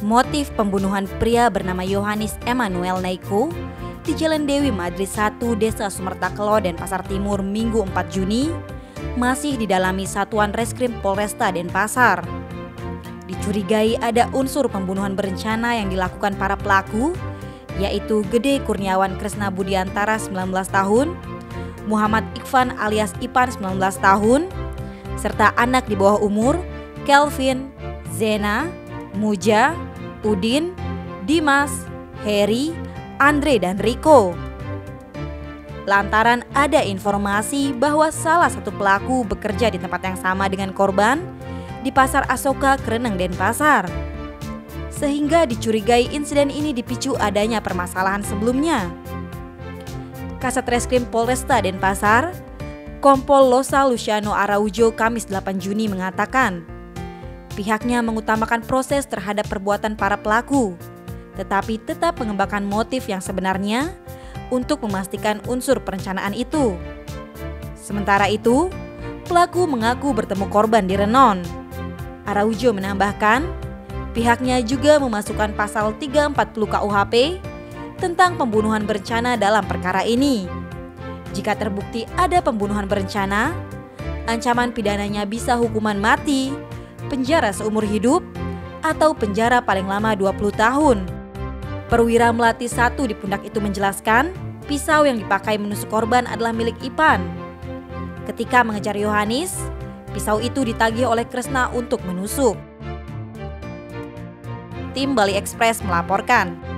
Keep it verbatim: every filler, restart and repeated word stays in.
motif pembunuhan pria bernama Yohanes Emmanuel Naiko di Jalan Dewi Madrid satu, Desa Sumertakelo, Denpasar Timur, Minggu empat Juni masih didalami Satuan Reskrim Polresta Denpasar. Dicurigai ada unsur pembunuhan berencana yang dilakukan para pelaku, yaitu Gede Kurniawan Kresna Budiantara sembilan belas tahun, Muhammad Ikvan alias Ipan sembilan belas tahun, serta anak di bawah umur Kelvin, Zena, Muja, Udin, Dimas, Heri, Andre, dan Riko. Lantaran ada informasi bahwa salah satu pelaku bekerja di tempat yang sama dengan korban di Pasar Asoka, Kreneng, Denpasar, sehingga dicurigai insiden ini dipicu adanya permasalahan sebelumnya. Kasat Reskrim Polresta Denpasar, Kompol Losa Luciano Araujo, Kamis delapan Juni mengatakan pihaknya mengutamakan proses terhadap perbuatan para pelaku, tetapi tetap mengembangkan motif yang sebenarnya untuk memastikan unsur perencanaan itu. Sementara itu, pelaku mengaku bertemu korban di Renon. Araujo menambahkan, pihaknya juga memasukkan pasal tiga ratus empat puluh K U H P tentang pembunuhan berencana dalam perkara ini. Jika terbukti ada pembunuhan berencana, ancaman pidananya bisa hukuman mati, penjara seumur hidup, atau penjara paling lama dua puluh tahun. Perwira Melati satu di pundak itu menjelaskan, pisau yang dipakai menusuk korban adalah milik Ipan. Ketika mengejar Yohanes, pisau itu ditagih oleh Kresna untuk menusuk. Tim Bali Express melaporkan.